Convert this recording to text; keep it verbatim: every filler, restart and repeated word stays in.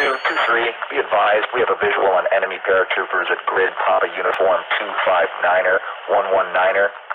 two two three, be advised, we have a visual on enemy paratroopers at grid Papa Uniform two five niner, one one niner.